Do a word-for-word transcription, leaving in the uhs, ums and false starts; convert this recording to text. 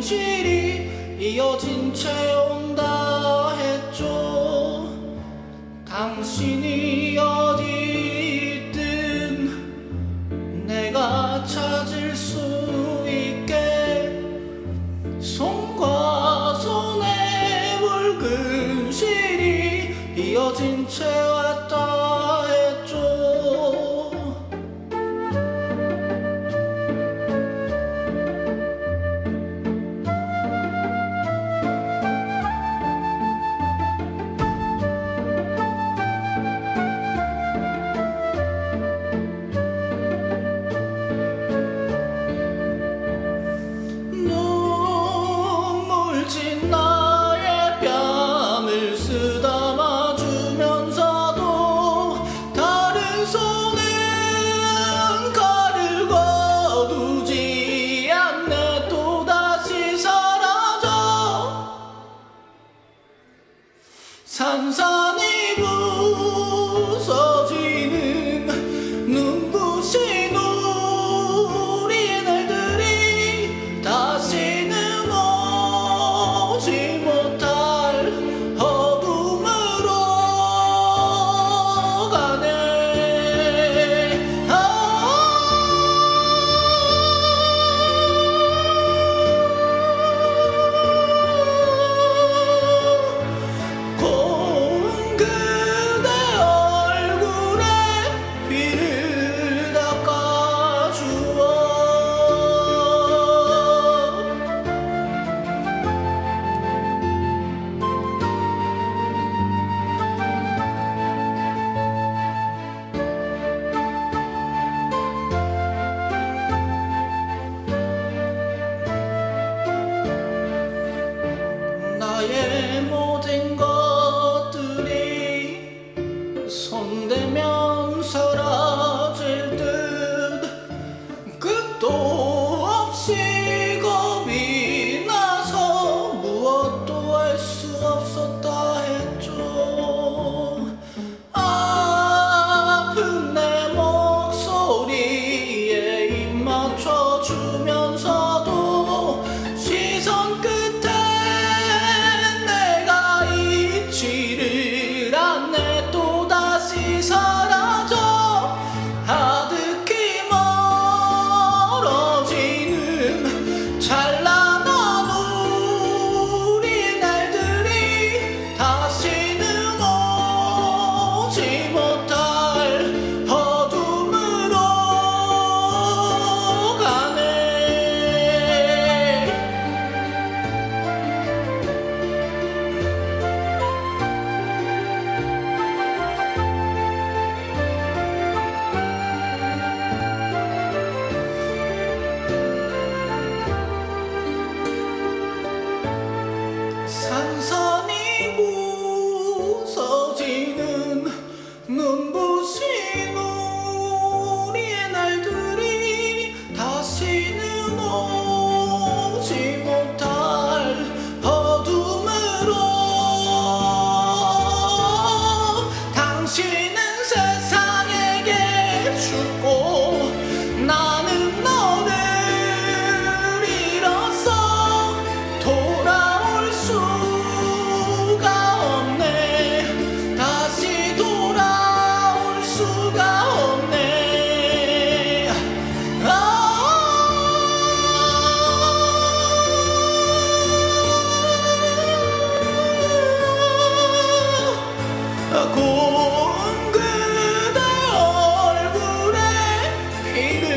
근실이 이어진 채 온다 했죠. 당신이 어디 있든 내가 찾을 수 있게 손과 손에 물 근실이 이어진 채 왔다 했죠. 눈물진 나의 뺨을 쓰다마 주면서도 다른 손은 가를 거두지 않네. 또다시 사라져 산산이 부서지는 눈부신 우리의 날들이 다시는 오지 못할 어둠으로 가네. 고운 그대 얼굴에 비를 닦아주어 나의 모든 것들이 손대면 사라질 듯 끝도 없이 겁이 나서 무엇도 할 수 없었다 했죠. 아픈 내 목소리에 입 맞춰주면서도 시선 끝에 내가 잊지를 않네. 또다시 사라져 아득히 멀어지는 찬란한 우리의 날들이 다시는 오지 못할 어둠으로 가네. 산산이 부서지는 눈부신 우리의 날들이 다시는 오지 못할 어둠으로 당신은 세상에게 죽고 나는 너를 잃었어. 돌아올 수가 없네. 다시 돌아올 수가 없네. 아, 고운 그대 얼굴에 비를